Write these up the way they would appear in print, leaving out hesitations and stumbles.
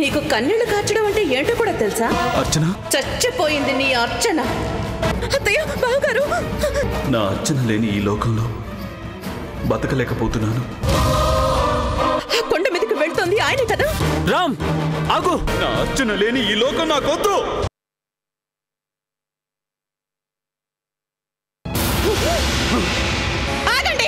నీకు కన్నీళ్లు కార్చడం అంటే ఏంటో కూడా తెలుసా? అర్చన చచ్చిపోయింది నీ అర్చన. అత్తయ్య, బావగారు, నా అర్చన లేని ఈ లోకంలో బతకలేకపోతున్నాను. ఆ కొండ మీదకి వెళ్తుంది ఆయనే కదా? రామ్ ఆగు, నా అర్చన లేని ఈ లోకం నాకొద్దు. ఆగండి.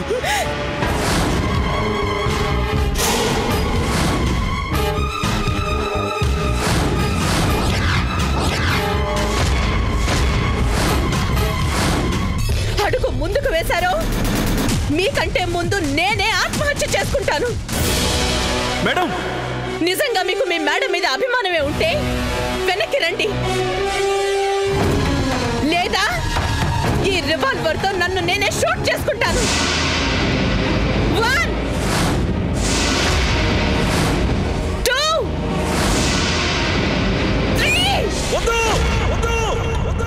అడుగు ముందుకు వేశారో మీకంటే ముందు నేనే ఆత్మహత్య చేసుకుంటాను. మేడం, నిజంగా మీకు మీ మేడం మీద అభిమానమే ఉంటే వెనక్కి రండి, లేదా ఈ రివాల్వర్ తో నన్ను నేనే షూట్ చేసుకుంటాను. 1 2 3. వద్దు వద్దు వద్దు.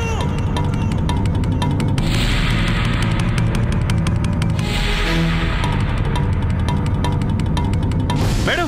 మేడం,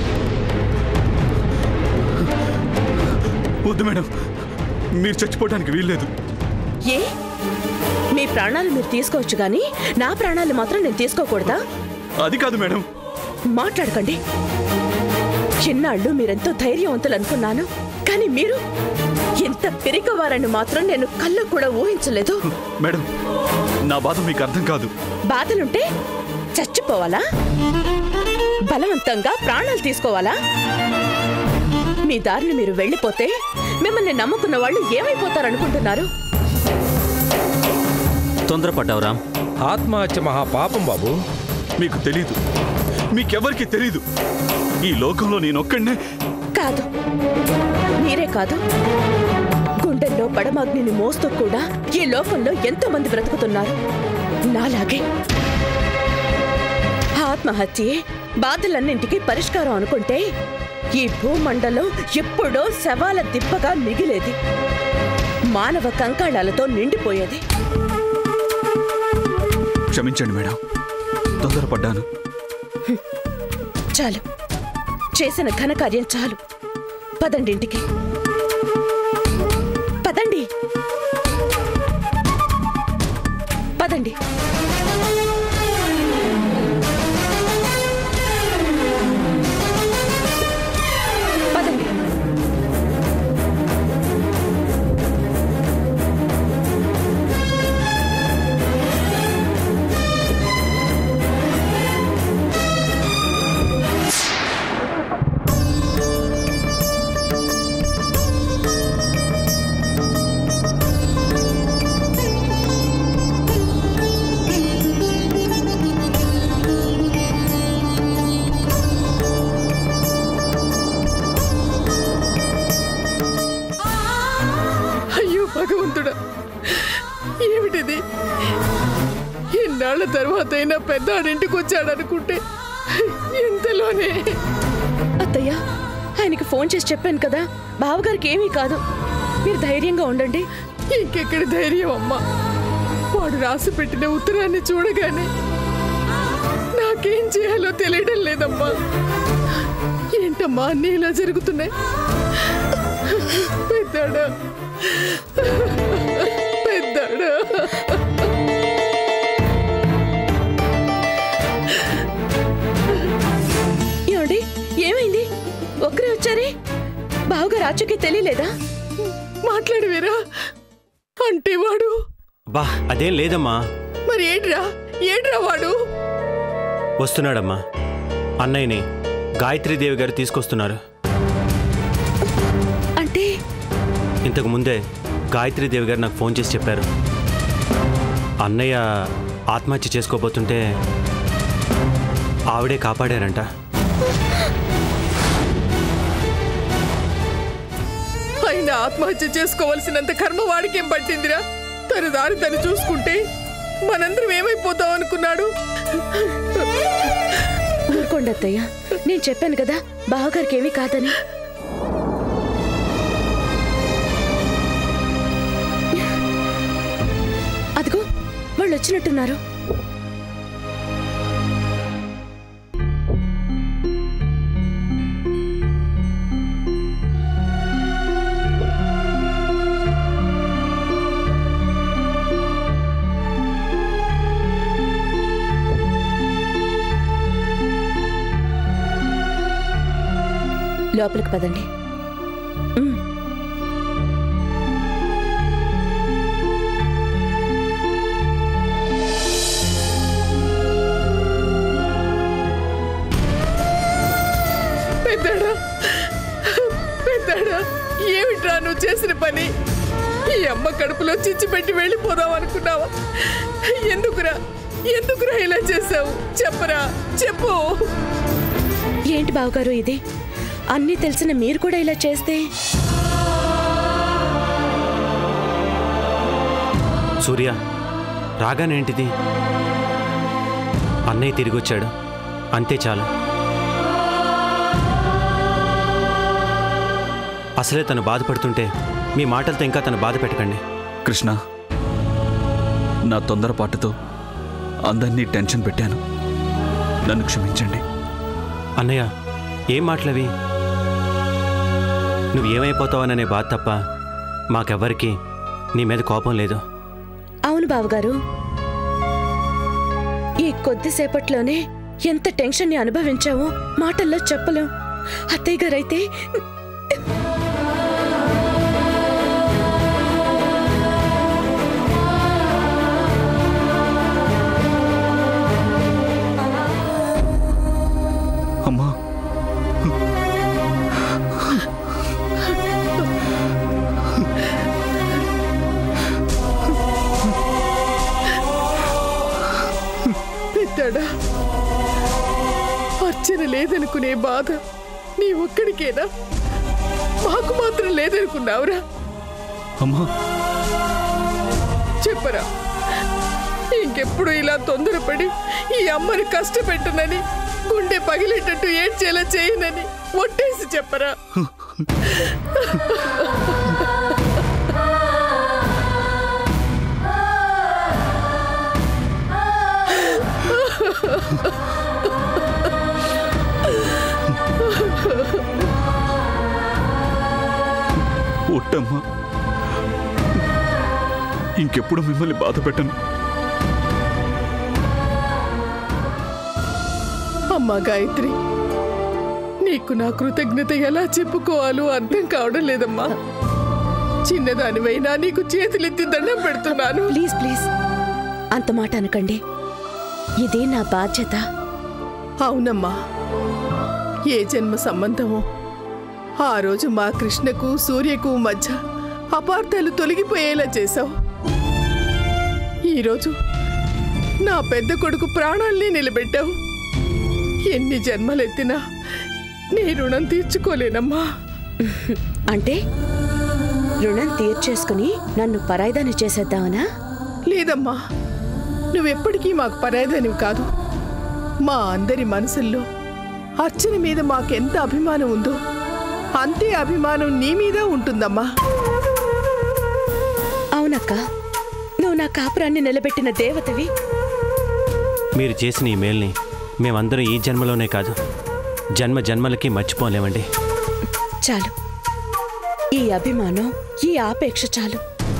వద్దు మేడం, మీరు చచ్చిపోవడానికి వీల్లేదు. ఏ మీ ప్రాణాలు మీరు తీసుకోవచ్చు కానీ నా ప్రాణాలు మాత్రం నేను తీసుకోకూడదా? అది కాదు మేడం. మాట్లాడకండి. చిన్నాళ్ళు మీరెంతో ధైర్యవంతులు అనుకున్నాను, కానీ మీరు ఎంత పెరిగవారని మాత్రం నేను కళ్ళ కూడా ఊహించలేదు. మేడం, నా బాధ మీకు అర్థం కాదు. బాధలుంటే చచ్చిపోవాలా? బలవంతంగా ప్రాణాలు తీసుకోవాలా? మీ దారిని మీరు వెళ్ళిపోతే మిమ్మల్ని నమ్ముకున్న వాళ్ళు ఏమైపోతారనుకుంటున్నారు? తొందరపడ్డావు రామ్. ఆత్మహత్య మహాపాపం బాబు. మీకు తెలీదు, మీకెవరికి తెలీదు. ఈ లోకంలో నేనొక్కడినే కాదు, మీరే కాదు, గుండెల్లో పడమాగ్నిని మోస్తూ కూడా ఈ లోకంలో ఎంతో మంది బ్రతుకుతున్నారు నాలాగే. ఆత్మహత్యే బాధలన్నింటికి పరిష్కారం అనుకుంటే ఈ భూమండలం ఎప్పుడో శవాల దిబ్బగా మిగిలేది, మానవ కంకాళాలతో నిండిపోయేది. క్షమించండి మేడం, తొందరపడ్డాను. చాలు, చేసిన ఘనకార్యం చాలు. పదండి ఇంటికి, పదండి పదండి. పదండి. భగవంతుడా, ఏమిటిది? ఎన్నాళ్ళ తర్వాత అయినా పెద్దాడింటికి వచ్చాడనుకుంటే ఇంతలోనే. అత్తయ్య, ఆయనకి ఫోన్ చేసి చెప్పాను కదా, బావగారికి ఏమీ కాదు, మీరు ధైర్యంగా ఉండండి. ఇంకెక్కడి ధైర్యం అమ్మా? వాడు రాసి పెట్టిన ఉత్తరాన్ని చూడగానే నాకేం చేయాలో తెలియడం లేదమ్మా. ఏంటమ్మా అన్నీ ఇలా జరుగుతున్నాయి? పెద్దాడా, పెద్దాడా, ఏమండి, ఏమైంది? ఒక్కరే వచ్చారే? బావగారు ఆచూకీ తెలియలేదా? మాట్లాడవేరా? అంటే వాడు బా అదేం లేదమ్మా. మరి ఏంట్రా ఏంట్రా వాడు? వస్తున్నాడమ్మా. అన్నయ్యని గాయత్రీదేవి గారు తీసుకొస్తున్నారు. అంటే ఇంతకు ముందే గాయత్రీదేవి గారు నాకు ఫోన్ చేసి చెప్పారు. అన్నయ్య ఆత్మహత్య చేసుకోబోతుంటే ఆవిడే కాపాడారంట. ఆయన ఆత్మహత్య చేసుకోవాల్సినంత కర్మ వాడికేం పట్టిందిరా? తన దారి తను చూసుకుంటే మనందరం ఏమైపోతాం అనుకున్నాడు? ఊరుకోండి అత్తయ్య, నేను చెప్పాను కదా బావగారికి ఏమీ కాదని. అదిగో వాళ్ళు వచ్చినట్టున్నారు. లోపలికి పదండి. పెద్దడా, పెద్దడా, ఏమిట్రా నువ్వు చేసిన పని? ఈ అమ్మ కడుపులో చిచ్చు పెట్టి వెళ్ళిపోదాం అనుకున్నావా? ఎందుకురా ఇలా చేసావు? చెప్పరా, చెప్పు. ఏంటి బావగారు ఇది? అన్నీ తెలిసిన మీరు కూడా ఇలా చేస్తే? సూర్య, రాగానేంటిది? అన్నయ్య తిరిగి వచ్చాడు, అంతే చాలు. అసలే తను బాధపడుతుంటే మీ మాటలతో ఇంకా తను బాధ పెట్టకండి. కృష్ణ, నా తొందరపాటుతో అందరినీ టెన్షన్ పెట్టాను, నన్ను క్షమించండి. అన్నయ్య, ఏం మాటలవి? నువ్వు ఏమైపోతావననే బాధ తప్ప మాకెవ్వరికి నీ మీద కోపం లేదు. అవును బావగారు, ఈ కొద్దిసేపట్లోనే ఎంత టెన్షన్ని అనుభవించావో మాటల్లో చెప్పలేం. అత్తయ్య గారైతే అమ్మా, పెద్దడా, అర్చన లేదనుకునే బాధ నీ ఒక్కడికేనా? మాకు మాత్రం లేదనుకున్నావురా? అమ్మా, చెప్పరా, ఇంకెప్పుడు ఇలా తొందరపడి ఈ అమ్మని కష్టపెట్టనని, గుండె పగిలేటట్టు ఏడ్చేలా చేయనని ఒట్టేసి చెప్పరా? ఒట్టమ్మా, ఇంకెప్పుడు మిమ్మల్ని బాధ పెట్టను. అమ్మా గాయత్రి, నీకు నా కృతజ్ఞత ఎలా చెప్పుకోవాలో అర్థం కావడం లేదమ్మా. చిన్నదానివైనా నీకు చేతులెత్తి దండం పెడుతున్నాను. ప్లీజ్ ప్లీజ్ అంత మాట అనకండి, ఇది నా బాధ్యత. అవునమ్మా, ఏ జన్మ సంబంధమో ఆ రోజు మా కృష్ణకు సూర్యకు మధ్య అపార్థాలు తొలగిపోయేలా చేశావు. ఈరోజు నా పెద్ద కొడుకు ప్రాణాల్ని నిలబెట్టావు. ఎన్ని జన్మలెత్తినా నీ రుణం తీర్చుకోలేనమ్మా. అంటే రుణం తీర్చేసుకుని నన్ను పరాయిదాన్ని చేసేద్దామనా? లేదమ్మా, నువ్వెప్పటికీ మాకు పరాయిదానివి కాదు. మా అందరి మనసుల్లో అర్చన మీద మాకెంత అభిమానం ఉందో అంతే అభిమానం నీ మీద ఉంటుందమ్మా. అవునక్క, నువ్వు నా కాపురాన్ని నిలబెట్టిన దేవతవి. మీరు చేసిన ఈ మేల్ని మేమందరం ఈ జన్మలోనే కాదు, జన్మ జన్మలకి మర్చిపోలేమండి. చాలు, ఈ అభిమానం, ఈ ఆపేక్ష చాలు.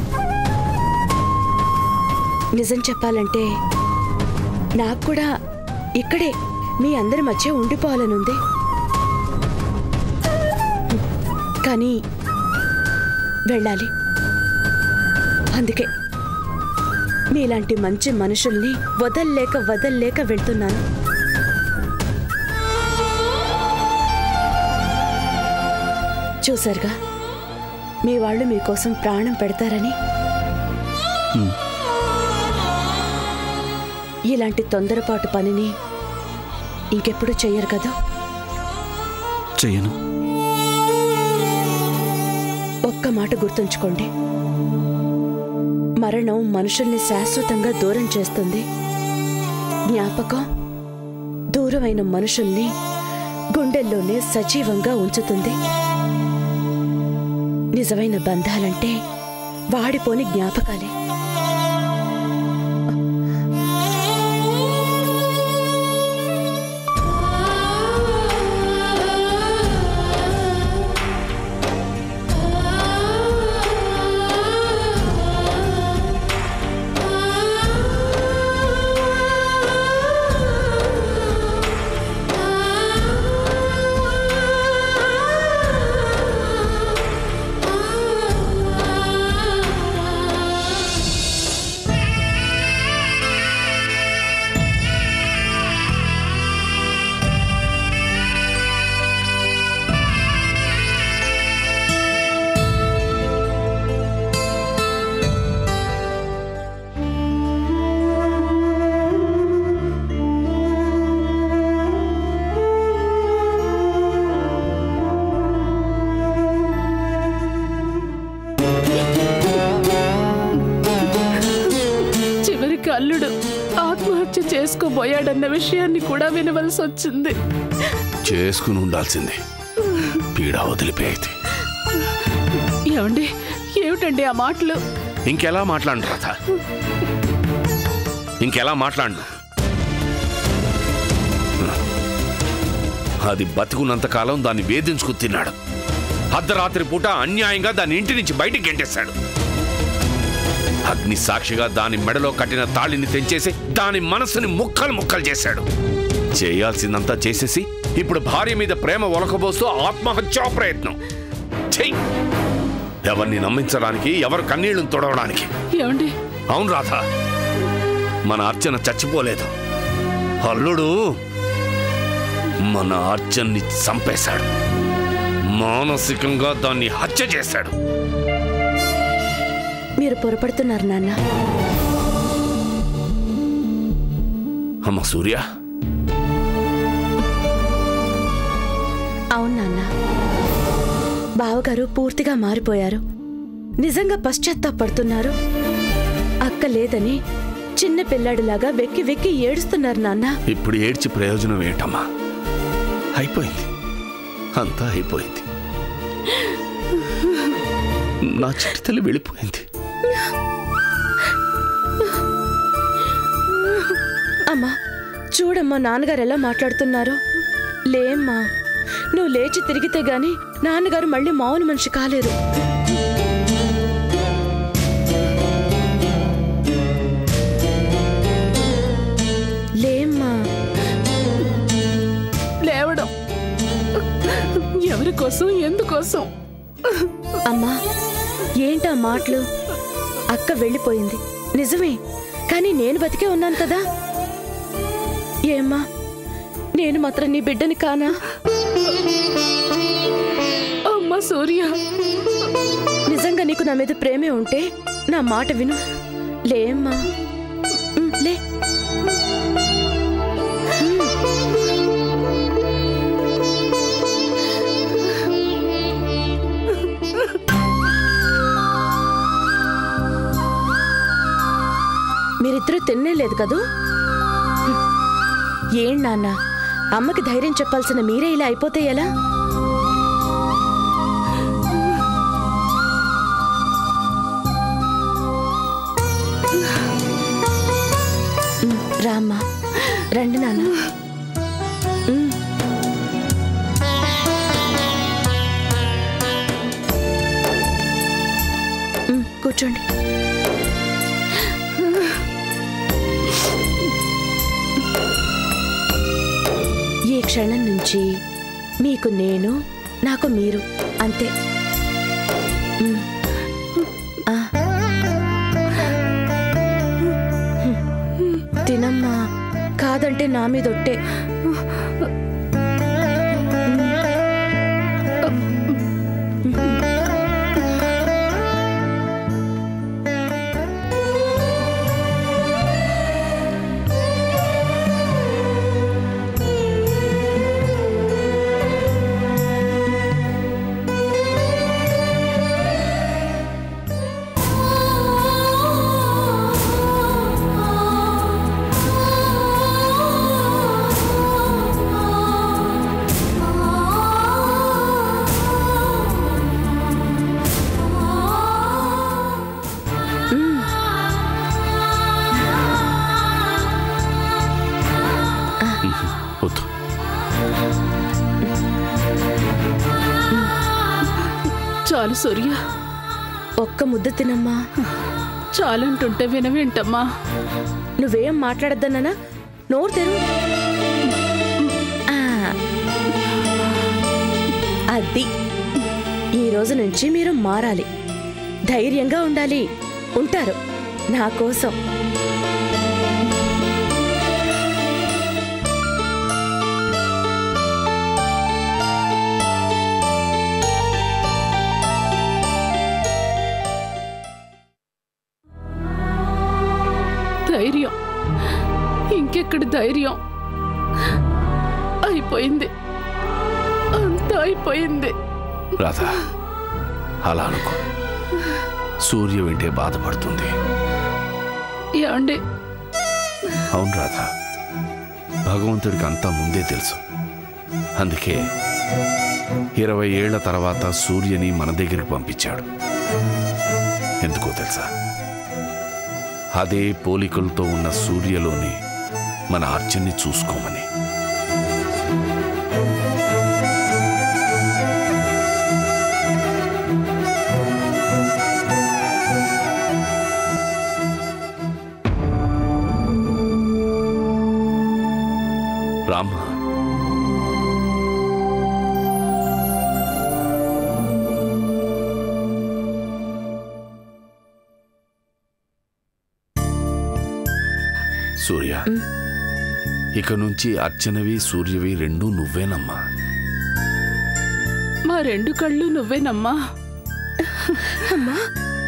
నిజం చెప్పాలంటే నాకు కూడా ఇక్కడే మీ అందరి మధ్య ఉండిపోవాలనుంది. కానీ వెళ్ళాలి. అందుకే మీలాంటి మంచి మనుషుల్ని వదల్లేక వెళ్తున్నాను. చూసారుగా, మీ వాళ్ళు మీకోసం ప్రాణం పెడతారని. ఇలాంటి తొందరపాటు పనిని ఇంకెప్పుడు చెయ్యరు కదా? చెయ్యను. ఒక్క మాట గుర్తుంచుకోండి, మరణం మనుషుల్ని శాశ్వతంగా దూరం చేస్తుంది. జ్ఞాపకం దూరమైన మనుషుల్ని గుండెల్లోనే సజీవంగా ఉంచుతుంది. నిజమైన బంధాలంటే వాడిపోని జ్ఞాపకాలే. అల్లుడు ఆత్మహత్య చేసుకోబోయాడన్న విషయాన్ని కూడా వినవలసి వచ్చింది. చేసుకుని ఉండాల్సింది, పీడ వదిలిపోయేది. ఏమండి, ఏమిటండి ఆ మాటలు? ఇంకెలా మాట్లాడు రాధ, ఇంకెలా మాట్లాడు? అది బతుకున్నంతకాలం దాన్ని వేధించుకు తిన్నాడు. అర్ధరాత్రి పూట అన్యాయంగా దాని ఇంటి నుంచి బయటికి గెంటేశాడు. అగ్ని సాక్షిగా దాని మెడలో కట్టిన తాళిని తెంచేసి దాని మనసుని ముక్కలు ముక్కలు చేశాడు. చేయాల్సిందంతా చేసేసి ఇప్పుడు భార్య మీద ప్రేమ ఒలకబోస్తూ ఆత్మహత్యా ప్రయత్నం. చెయ్యి, ఎవరిని నమ్మించడానికి, ఎవరు కన్నీళ్లను తొడవడానికి. ఏమండి? అవును రాధ, మన అర్చన చచ్చిపోలేదు. అల్లుడు మన అర్చన్ని చంపేశాడు, మానసికంగా దాన్ని హత్య చేశాడు. మీరు పొరపడుతున్నారు నాన్న. అమ్మ సూర్య. అవును నాన్న, బావగారు పూర్తిగా మారిపోయారు. నిజంగా పశ్చాత్తాపడుతున్నారు. అక్క లేదని చిన్న పిల్లాడిలాగా వెక్కి వెక్కి ఏడుస్తున్నారు నాన్న. ఇప్పుడు ఏడ్చి ప్రయోజనం ఏంటమ్మా? అయిపోయింది, అంతా అయిపోయింది. నా చిట్టి తల్లి వెళ్ళిపోయింది. అమ్మా చూడమ్మా, నాన్నగారు ఎలా మాట్లాడుతున్నారు. లేమ్మా, నువ్వు లేచి తిరిగితే గాని నాన్నగారు మళ్ళీ మామూలు మనిషి కాలేరు. లేమ్మా. లేవడం ఎవరి కోసం, ఎందుకోసం? అమ్మా ఏంటా మాటలు? అక్క వెళ్ళిపోయింది నిజమే, కానీ నేను బతికే ఉన్నాను కదా. ఏమ్మా, నేను మాత్రం నీ బిడ్డని కానా? అమ్మా సూర్య, నిజంగా నీకు నా మీద ప్రేమే ఉంటే నా మాట విను. లేమ్మా, లే. మీరిద్దరూ తినలేదు కదూ? ఏం నాన్న, అమ్మకి ధైర్యం చెప్పాల్సిన మీరే ఇలా అయిపోతే ఎలా? రామ్మా, రండి నాన్న. కూర్చోండి. ఈ క్షణం నుంచి మీకు నేను, నాకు మీరు, అంతే. తినమ్మా, కాదంటే నా మీదొట్టే. చాలు సూర్య, ఒక్క ముద్ద తినమ్మా. చాలంటుంటే వినవేంటమ్మా? నువ్వేం మాట్లాడద్దన్నానా? నోరు తెరు. అది ఈ రోజు నుంచి మీరు మారాలి, ధైర్యంగా ఉండాలి. ఉంటారు నా కోసం. ధైర్యం? ఇంకెక్కడి ధైర్యం? అయిపోయింది, అంతా అయిపోయింది. రాధా, అలా అనుకో. సూర్య వింటే బాధపడుతుంది. ఏమండి, అవును రాధా, భగవంతుడికి అంతా ముందే తెలుసు. అందుకే 20 ఏళ్ల తర్వాత సూర్యని మన దగ్గరికి పంపించాడు. ఎందుకో తెలుసా? అదే పోలికలతో ఉన్న సూర్యలోని మన అర్చన్ని చూసుకోమని. రామ, సూర్య, ఇక నుంచి అర్చనవి సూర్యవి రెండూ నువ్వేనమ్మా. మా 2 కళ్ళు నువ్వేనమ్మా. అమ్మా,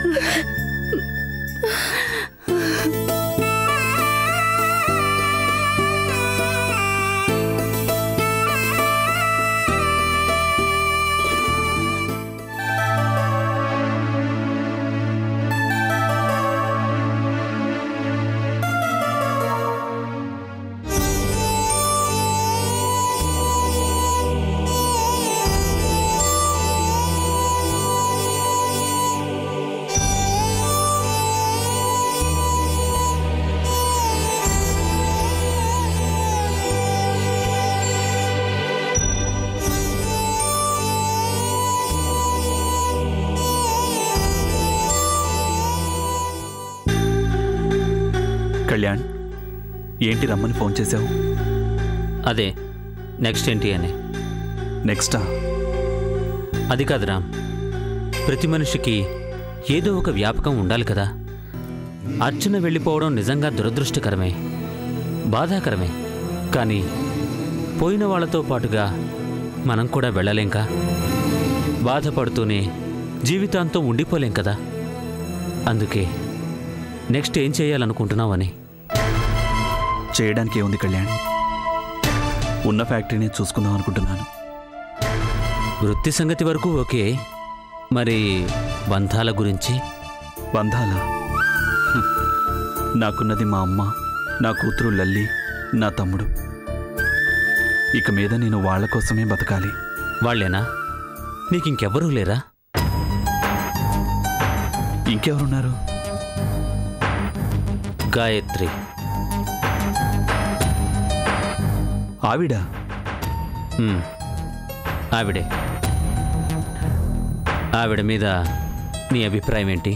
కళ్యాణ్, ఏంటి రమ్మని ఫోన్ చేశావు? అదే నెక్స్ట్ ఏంటి అని. నెక్స్టా? అది కాదు రామ్, ప్రతి మనిషికి ఏదో ఒక వ్యాపకం ఉండాలి కదా. అర్చన వెళ్ళిపోవడం నిజంగా దురదృష్టకరమే, బాధాకరమే. కానీ పోయిన వాళ్ళతో పాటుగా మనం కూడా వెళ్ళలేంకా. బాధపడుతూనే జీవితాంతం ఉండిపోలేం కదా. అందుకే నెక్స్ట్ ఏం చేయాలనుకుంటున్నావని. చేయడానికి ఏముంది కళ్యాణ్, ఉన్న ఫ్యాక్టరీని చూసుకుందాం అనుకుంటున్నాను. వృత్తి సంగతి వరకు ఓకే, మరి బంధాల గురించి? బంధాలా? నాకున్నది మా అమ్మ, నా కూతురు లల్లి, నా తమ్ముడు. ఇక మీద నేను వాళ్ళ కోసమే బతకాలి. వాళ్ళేనా? నీకింకెవ్వరూ లేరా? ఇంకెవరున్నారు? గాయత్రి. ఆవిడ? ఆవిడే. ఆవిడ మీద నీ అభిప్రాయం ఏంటి?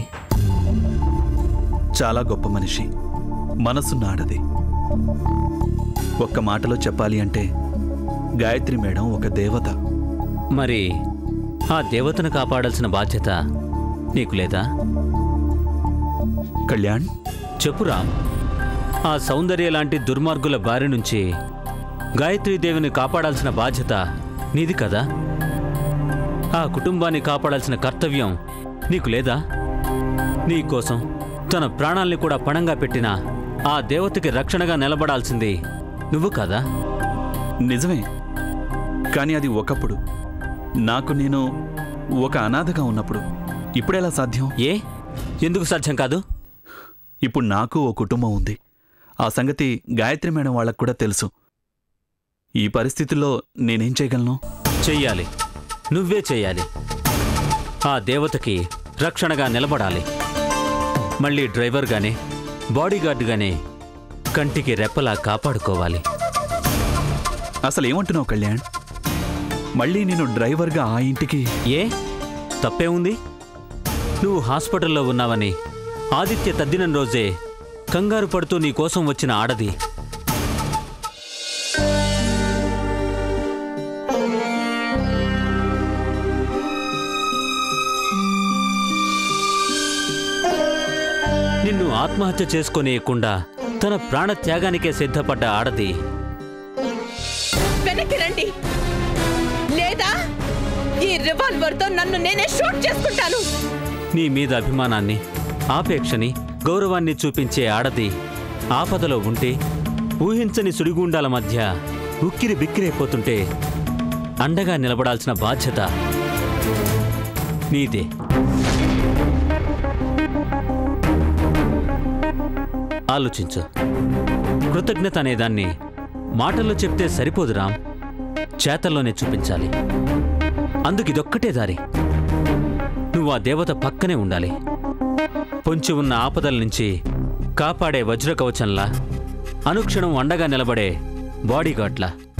చాలా గొప్ప మనిషి, మనసున్నాడది. ఒక్క మాటలో చెప్పాలి అంటే గాయత్రి మేడం ఒక దేవత. మరి ఆ దేవతను కాపాడాల్సిన బాధ్యత నీకు లేదా? కళ్యాణ్, చెప్పురా. ఆ సౌందర్య లాంటి దుర్మార్గుల బారి నుంచి గాయత్రీదేవిని కాపాడాల్సిన బాధ్యత నీది కదా. ఆ కుటుంబాన్ని కాపాడాల్సిన కర్తవ్యం నీకు లేదా? నీకోసం తన ప్రాణాల్ని కూడా పణంగా పెట్టిన ఆ దేవతకి రక్షణగా నిలబడాల్సింది నువ్వు కదా? నిజమే, కానీ అది ఒకప్పుడు. నాకు నేను ఒక అనాథగా ఉన్నప్పుడు. ఇప్పుడెలా సాధ్యం? ఎందుకు సాధ్యం కాదు? ఇప్పుడు నాకు ఓ కుటుంబం ఉంది. ఆ సంగతి గాయత్రి మేడం వాళ్ళకు కూడా తెలుసు. ఈ పరిస్థితుల్లో నేనేం చేయగలను? చెయ్యాలి, నువ్వే చెయ్యాలి. ఆ దేవతకి రక్షణగా నిలబడాలి. మళ్ళీ డ్రైవర్గానే, బాడీగార్డుగానే కంటికి రెప్పలా కాపాడుకోవాలి. అసలేమంటున్నావు కళ్యాణ్? మళ్ళీ నేను డ్రైవర్గా ఆ ఇంటికి? తప్పే ఉంది? నువ్వు హాస్పిటల్లో ఉన్నావని ఆదిత్య తద్దినం రోజే కంగారు పడుతూ నీ కోసం వచ్చిన ఆడది. నిన్ను ఆత్మహత్య చేసుకోనీయకుండా తన ప్రాణత్యాగానికే సిద్ధపడ్డ ఆడది. వెనక్కి రండి, లేదా ఈ రివాల్వర్తో నన్ను నేనే షూట్ చేసుకుంటాను. నీ మీద అభిమానాన్ని, ఆపేక్షని, గౌరవాన్ని చూపించే ఆడది ఆపదలో ఉంటే, ఊహించని సుడిగుండాల మధ్య ఉక్కిరి బిక్కిరైపోతుంటే అండగా నిలబడాల్సిన బాధ్యత నీదే. ఆలోచించు. కృతజ్ఞత అనేదాన్ని మాటల్లో చెప్తే సరిపోదు రామ్, చేతల్లోనే చూపించాలి. అందుకిదొక్కటే దారి. నువ్వు ఆ దేవత పక్కనే ఉండాలి. పొంచి ఉన్న ఆపదల నుంచి కాపాడే వజ్రకవచంలా, అనుక్షణం అండగా నిలబడే బాడీగార్డ్లా.